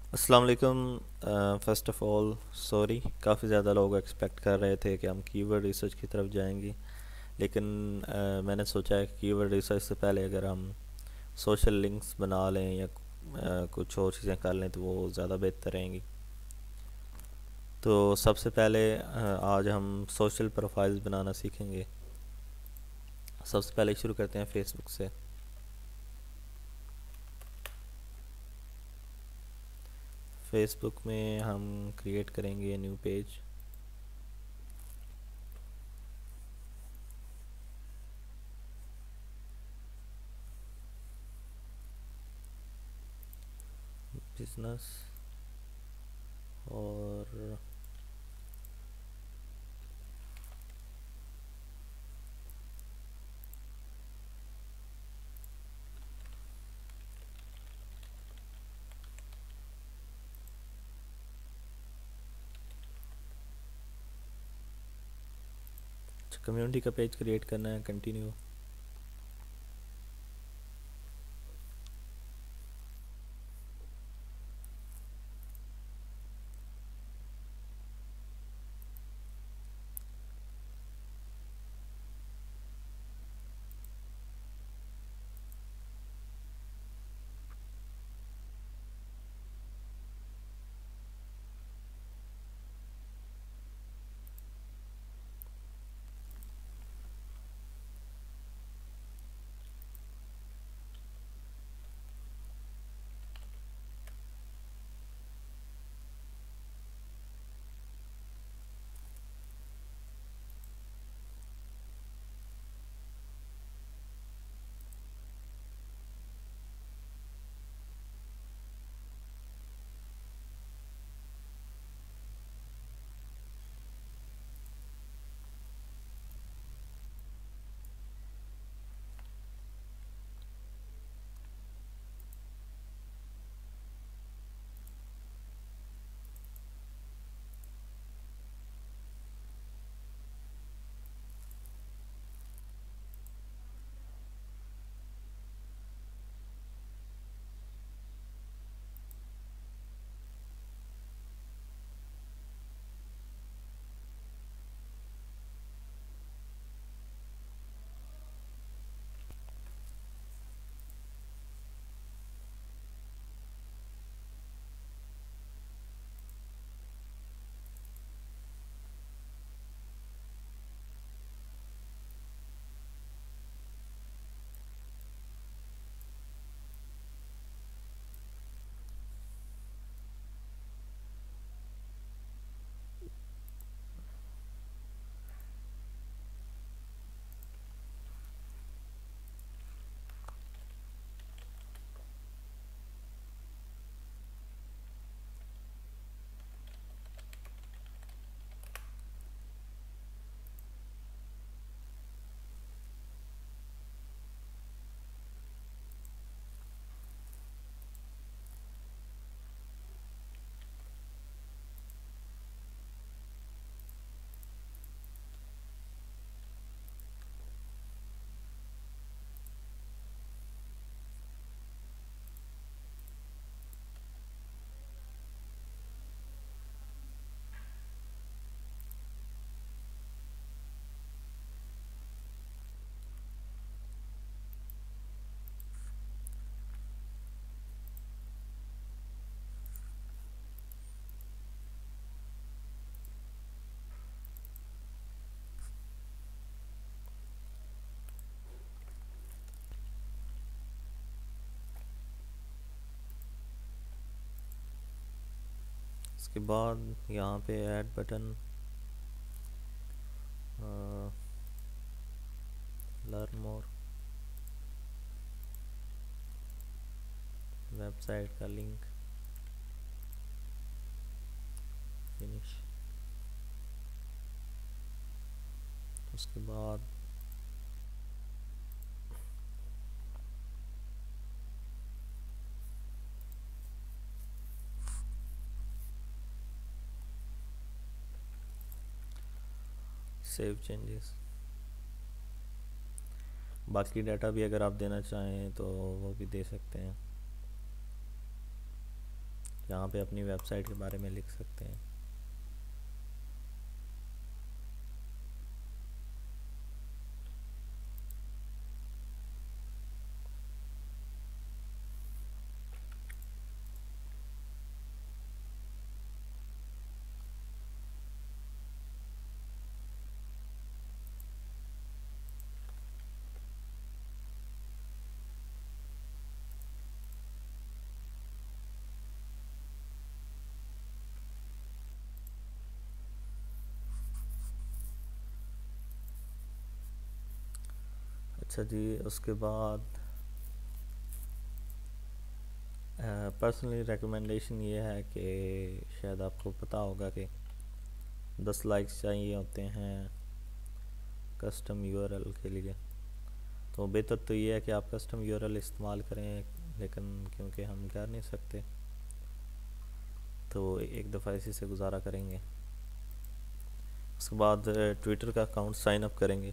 अस्सलाम वालेकुम। First of all sorry, काफ़ी ज़्यादा लोग एक्सपेक्ट कर रहे थे कि हम कीवर्ड रिसर्च की तरफ जाएंगे, लेकिन मैंने सोचा है कि कीवर्ड रिसर्च से पहले अगर हम सोशल लिंक्स बना लें या कुछ और चीज़ें कर लें तो वो ज़्यादा बेहतर रहेंगी। तो सबसे पहले आज हम सोशल प्रोफाइल्स बनाना सीखेंगे। सबसे पहले शुरू करते हैं फेसबुक से। फेसबुक में हम क्रिएट करेंगे न्यू पेज। बिजनेस और कम्युनिटी का पेज क्रिएट करना है। कंटिन्यू। इसके बाद यहाँ पे add button, learn more, website का लिंक, फिनिश। उसके बाद सेव चेंजेस। बाकी डाटा भी अगर आप देना चाहें तो वो भी दे सकते हैं। यहाँ पे अपनी वेबसाइट के बारे में लिख सकते हैं। अच्छा जी, उसके बाद पर्सनली रिकमेंडेशन ये है कि शायद आपको पता होगा कि 10 लाइक्स चाहिए होते हैं कस्टम यूआरएल के लिए। तो बेहतर तो ये है कि आप कस्टम यूआरएल इस्तेमाल करें, लेकिन क्योंकि हम कर नहीं सकते तो एक दफ़ा इसी से गुजारा करेंगे। उसके बाद ट्विटर का अकाउंट साइन अप करेंगे।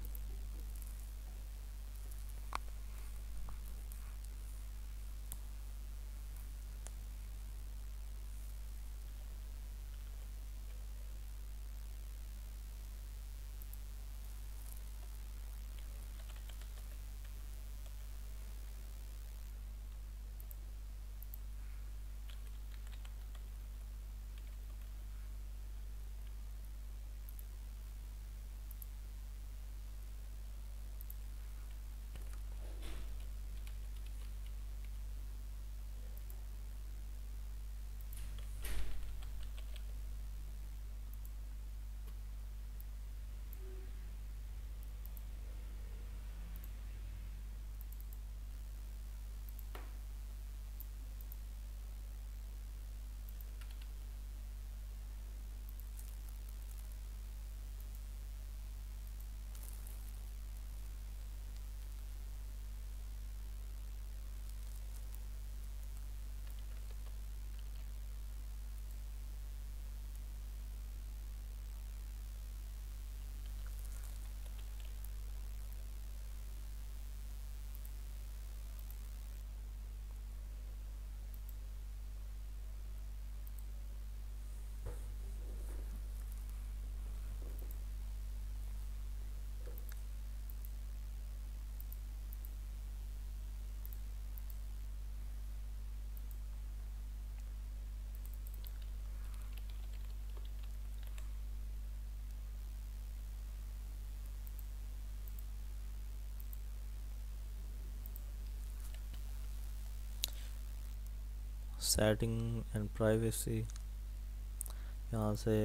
सेटिंग एंड प्राइवेसी, यहाँ से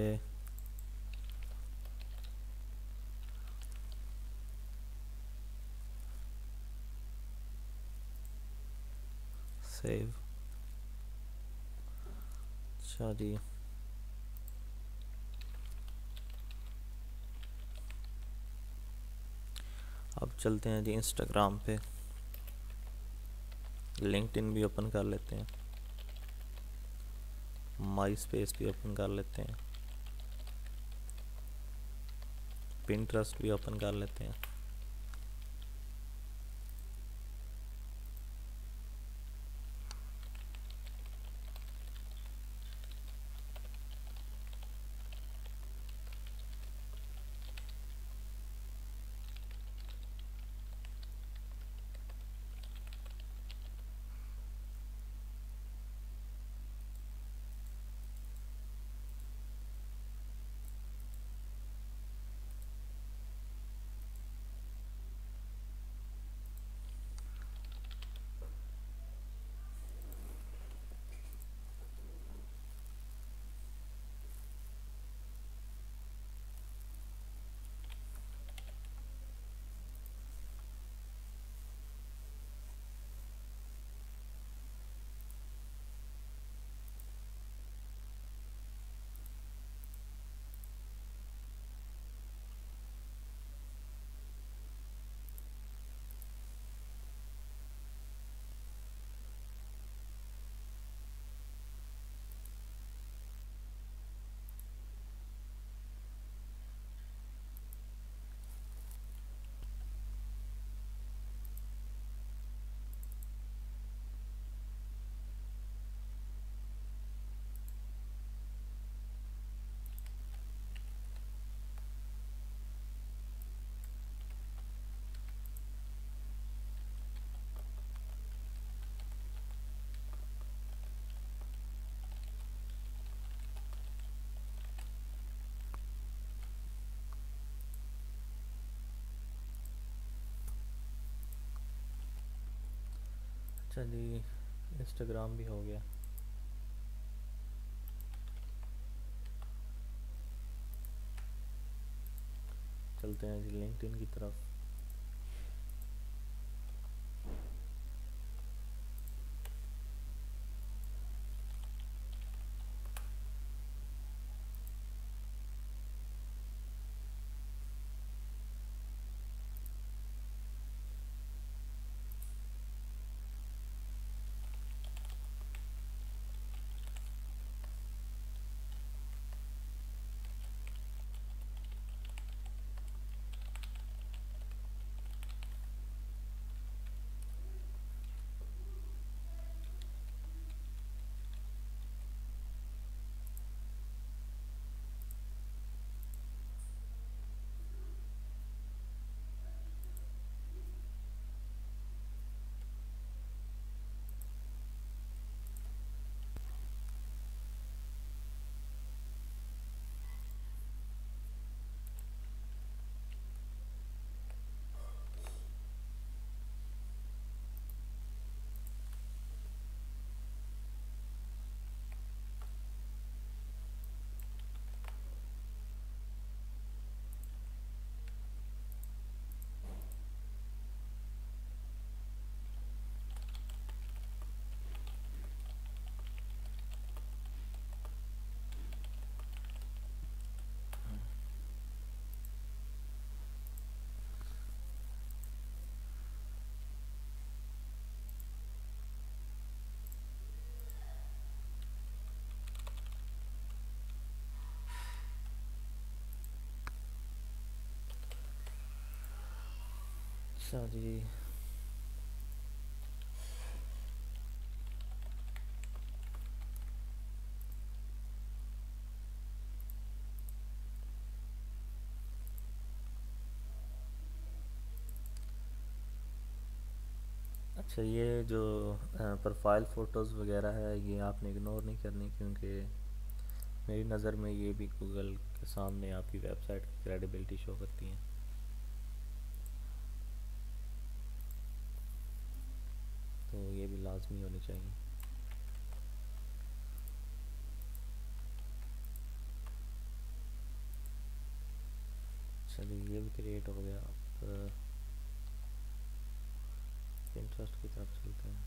सेव। अच्छा जी, अब चलते हैं जी इंस्टाग्राम पे। लिंक्डइन भी ओपन कर लेते हैं, माई स्पेस भी ओपन कर लेते हैं, पिंटरेस्ट भी ओपन कर लेते हैं। चलिए, इंस्टाग्राम भी हो गया। चलते हैं जी लिंक्डइन की तरफ। अच्छा जी। अच्छा, ये जो प्रोफाइल फ़ोटोज़ वगैरह है, ये आपने इग्नोर नहीं करनी, क्योंकि मेरी नज़र में ये भी गूगल के सामने आपकी वेबसाइट की क्रेडिबिलिटी शो करती हैं। तो ये भी लाजमी होनी चाहिए। चलिए, ये भी क्रिएट हो गया। अब इंटरेस्ट की तरफ चलते हैं।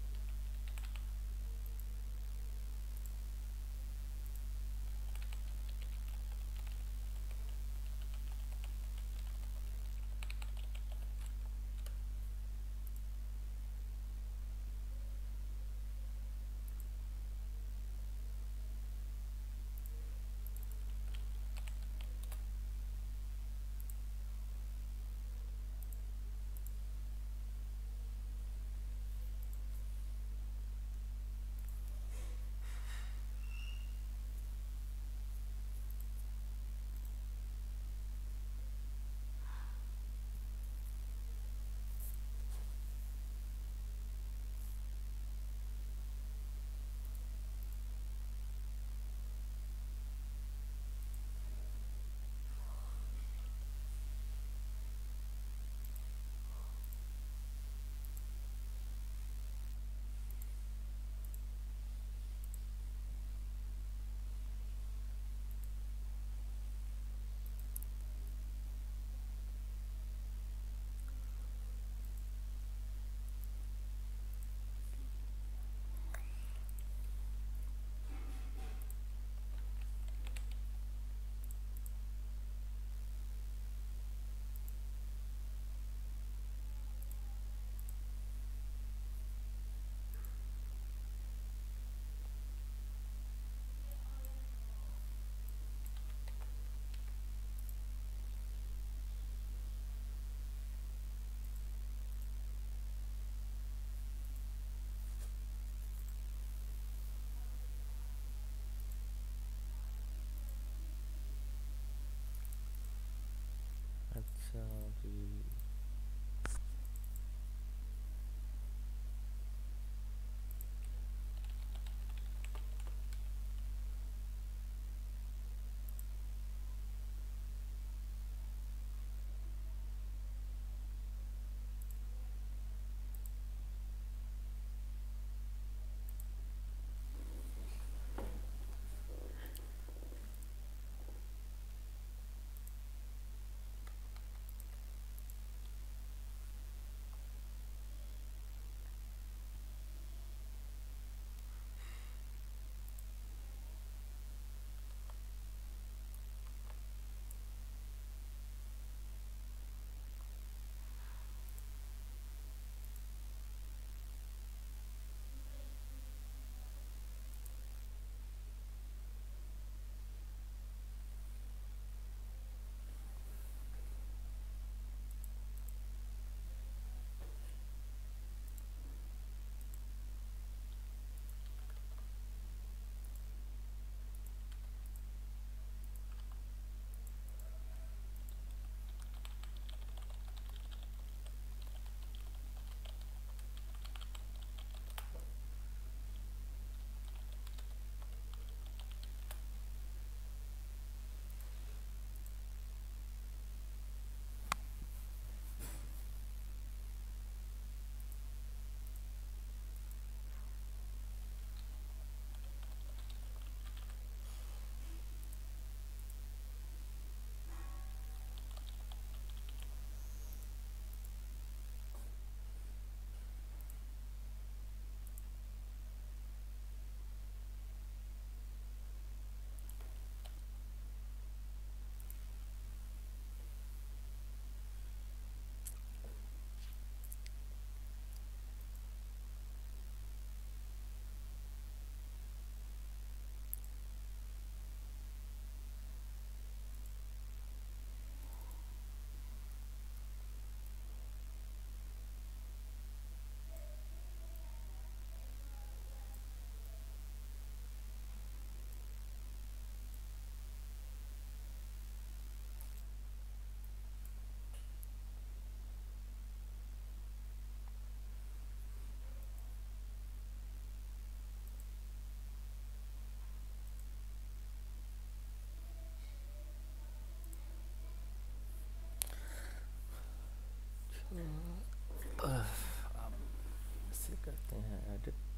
अब इसे करते हैं एडिट।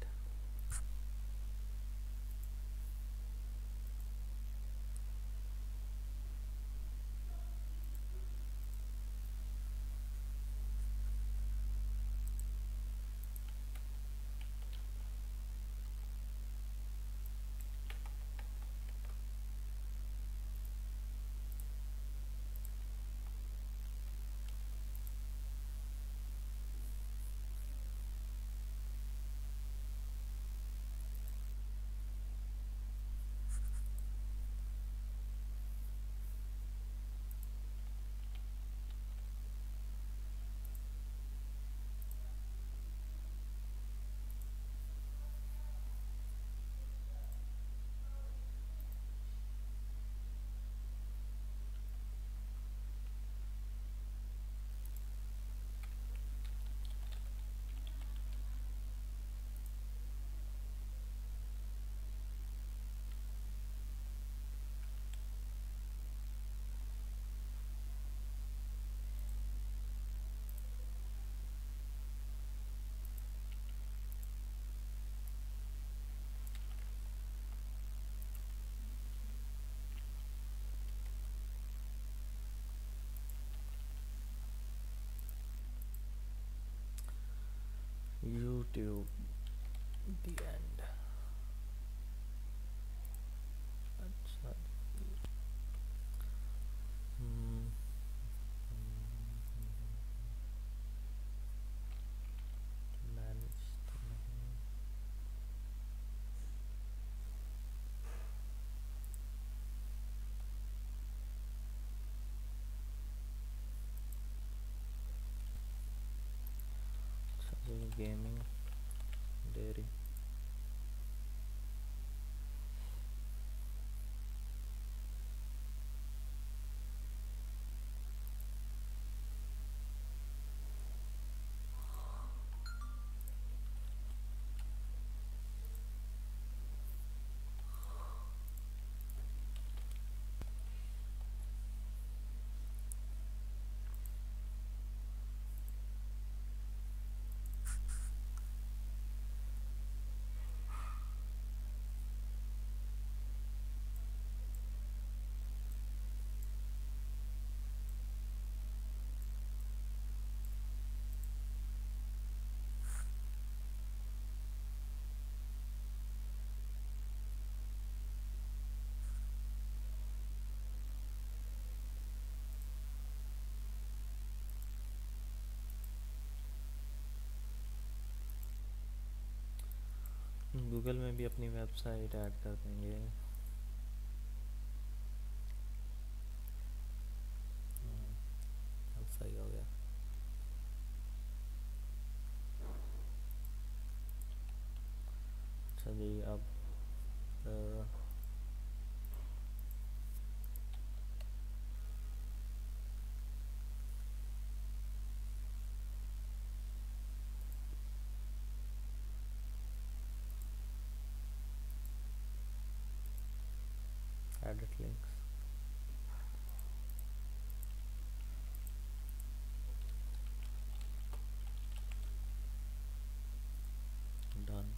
YouTube the end। अच्छा मैनेज तो नहीं। अच्छा गेमिंग डेयरी। गूगल में भी अपनी वेबसाइट ऐड कर देंगे। अब सही हो गया। अच्छा जी अब एडिट लिंक्स। डन।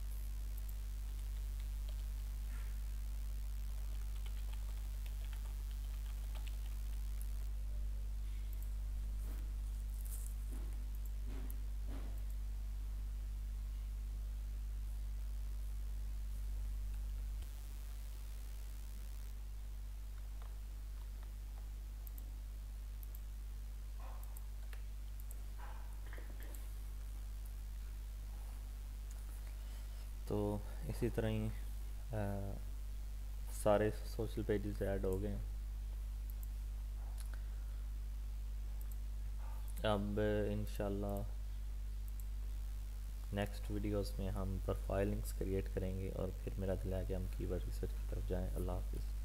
तो इसी तरह ही सारे सोशल पेजेस ऐड हो गए। अब इंशाल्लाह नेक्स्ट वीडियोस में हम प्रोफाइल लिंक्स क्रिएट करेंगे और फिर मेरा दिल है कि हम कीवर्ड रिसर्च की तरफ जाएं। अल्लाह हाफिज़।